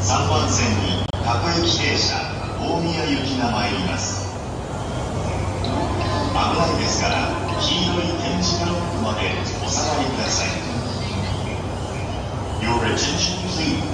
3番線に各駅停車大宮行きが参ります。危ないですから黄色い点字ブロックまでお下がりください。Your attention please.